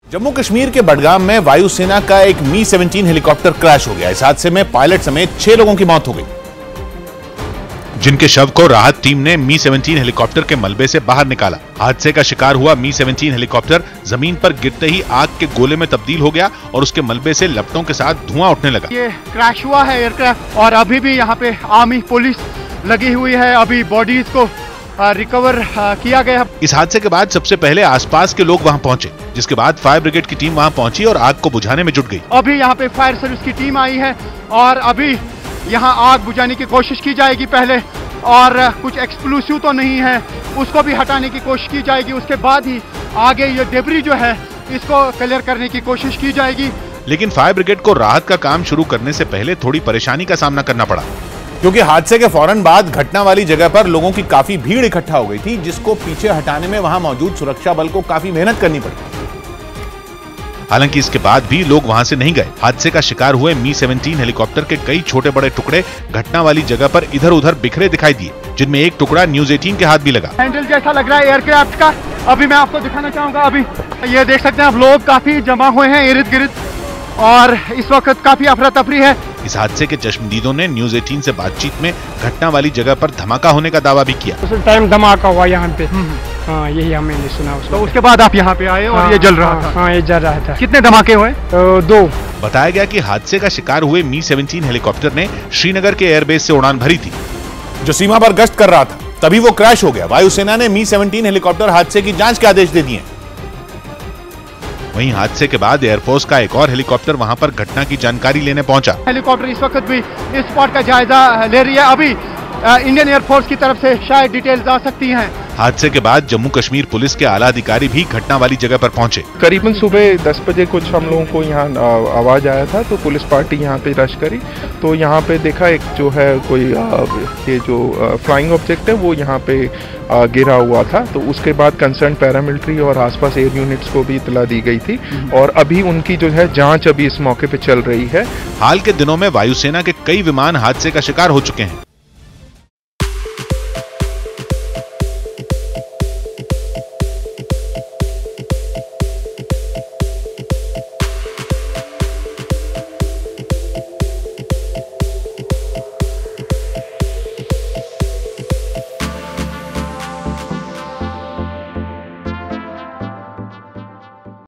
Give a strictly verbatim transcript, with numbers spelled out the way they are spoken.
जम्मू कश्मीर के बडगाम में वायुसेना का एक मी सेवनटीन हेलीकॉप्टर क्रैश हो गया। इस हादसे में पायलट समेत छह लोगों की मौत हो गई, जिनके शव को राहत टीम ने मी सेवनटीन हेलीकॉप्टर के मलबे से बाहर निकाला। हादसे का शिकार हुआ मी सेवनटीन हेलीकॉप्टर जमीन पर गिरते ही आग के गोले में तब्दील हो गया और उसके मलबे से लपटों के साथ धुआं उठने लगा। ये क्रैश हुआ है एयरक्राफ्ट और अभी भी यहाँ पे आर्मी पुलिस लगी हुई है। अभी बॉडीज को रिकवर किया गया। इस हादसे के बाद सबसे पहले आसपास के लोग वहां पहुंचे, जिसके बाद फायर ब्रिगेड की टीम वहां पहुंची और आग को बुझाने में जुट गई। अभी यहाँ पे फायर सर्विस की टीम आई है और अभी यहाँ आग बुझाने की कोशिश की जाएगी पहले, और कुछ एक्सप्लोसिव तो नहीं है उसको भी हटाने की कोशिश की जाएगी। उसके बाद ही आगे ये डेब्री जो है इसको क्लियर करने की कोशिश की जाएगी। लेकिन फायर ब्रिगेड को राहत का काम शुरू करने से पहले थोड़ी परेशानी का सामना करना पड़ा, क्योंकि हादसे के फौरन बाद घटना वाली जगह पर लोगों की काफी भीड़ इकट्ठा हो गई थी, जिसको पीछे हटाने में वहां मौजूद सुरक्षा बल को काफी मेहनत करनी पड़ी। हालांकि इसके बाद भी लोग वहां से नहीं गए। हादसे का शिकार हुए मी सेवनटीन हेलीकॉप्टर के कई छोटे बड़े टुकड़े घटना वाली जगह पर इधर उधर बिखरे दिखाई दिए, जिनमें एक टुकड़ा न्यूज एटीन के हाथ भी लगा। हैंडल जैसा लग रहा है एयरक्राफ्ट का। अभी मैं आपको दिखाना चाहूंगा। अभी ये देख सकते हैं आप, लोग काफी जमा हुए हैं इर्द गिर्द और इस वक्त काफी अफरा तफरी है। इस हादसे के चश्मदीदों ने न्यूज एटीन से बातचीत में घटना वाली जगह पर धमाका होने का दावा भी किया। उस टाइम धमाका हुआ यहाँ पे। हाँ, यही हमने सुना उसको। तो उसके बाद आप यहाँ पे आए और हाँ, ये जल रहा हाँ, था। हाँ, ये जल रहा था। कितने धमाके हुए? दो। बताया गया कि हादसे का शिकार हुए मी सेवनटीन हेलीकॉप्टर ने श्रीनगर के एयरबेस से उड़ान भरी थी, जो सीमा पर गश्त कर रहा था, तभी वो क्रैश हो गया। वायुसेना ने मी सेवनटीन हेलीकॉप्टर हादसे की जांच के आदेश दे दिए। वहीं हादसे के बाद एयरफोर्स का एक और हेलीकॉप्टर वहां पर घटना की जानकारी लेने पहुंचा। हेलीकॉप्टर इस वक्त भी इस स्पॉट का जायजा ले रही है। अभी इंडियन एयरफोर्स की तरफ से शायद डिटेल्स आ सकती हैं। हादसे के बाद जम्मू कश्मीर पुलिस के आला अधिकारी भी घटना वाली जगह पर पहुंचे। करीबन सुबह दस बजे कुछ हम लोगों को यहाँ आवाज आया था, तो पुलिस पार्टी यहाँ पे रश करी। तो यहाँ पे देखा एक जो है कोई ये जो फ्लाइंग ऑब्जेक्ट है वो यहाँ पे गिरा हुआ था। तो उसके बाद कंसर्न पैरामिलिट्री और आसपास एयर यूनिट्स को भी इतला दी गई थी और अभी उनकी जो है जांच अभी इस मौके पे चल रही है। हाल के दिनों में वायुसेना के कई विमान हादसे का शिकार हो चुके हैं।